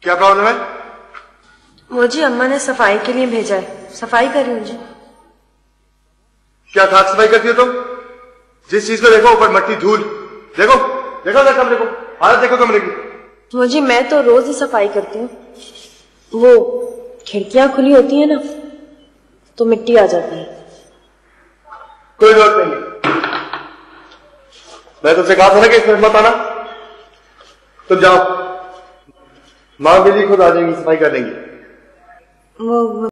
क्या प्रॉब्लम है? मुझे अम्मा ने सफाई के लिए भेजा है, सफाई कर रही हूँ जी। क्या खाक सफाई करती हो तुम? जिस चीज को देखो ऊपर मट्टी धूल। देखो देखो ना कमरे को, हालत देखो कमरे की। मुझे मैं तो रोज ही सफाई करती हूँ। वो खिड़कियां खुली होती है ना तो मिट्टी आ जाती है। कोई जरूरत नहीं है, मैं तुमसे कहा था ना कि इसमें मत आना। तुम जाओ, माँ बिल्ली खुद आ जाएंगी, सफाई कर देंगी। वो